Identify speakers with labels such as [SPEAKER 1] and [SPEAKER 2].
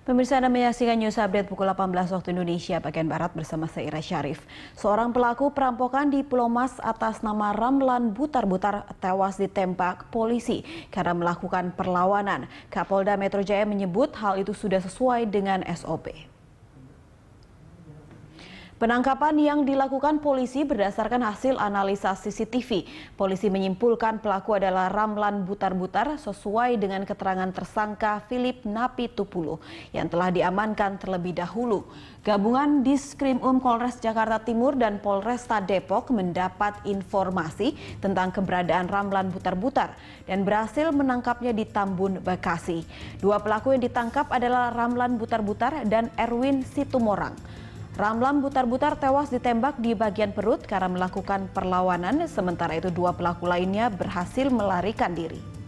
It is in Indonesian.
[SPEAKER 1] Pemirsa, Anda menyaksikan News Update pukul 18 waktu Indonesia bagian Barat bersama saya Ira Syarif. Seorang pelaku perampokan di Pulau Mas atas nama Ramlan Butar-Butar tewas ditembak polisi karena melakukan perlawanan. Kapolda Metro Jaya menyebut hal itu sudah sesuai dengan SOP. Penangkapan yang dilakukan polisi berdasarkan hasil analisa CCTV. Polisi menyimpulkan pelaku adalah Ramlan Butar-Butar sesuai dengan keterangan tersangka Philip Napitupulu yang telah diamankan terlebih dahulu. Gabungan Diskrimum Polres Jakarta Timur dan Polresta Depok mendapat informasi tentang keberadaan Ramlan Butar-Butar dan berhasil menangkapnya di Tambun, Bekasi. Dua pelaku yang ditangkap adalah Ramlan Butar-Butar dan Erwin Situmorang. Ramlan Butar-Butar tewas ditembak di bagian perut karena melakukan perlawanan, sementara itu dua pelaku lainnya berhasil melarikan diri.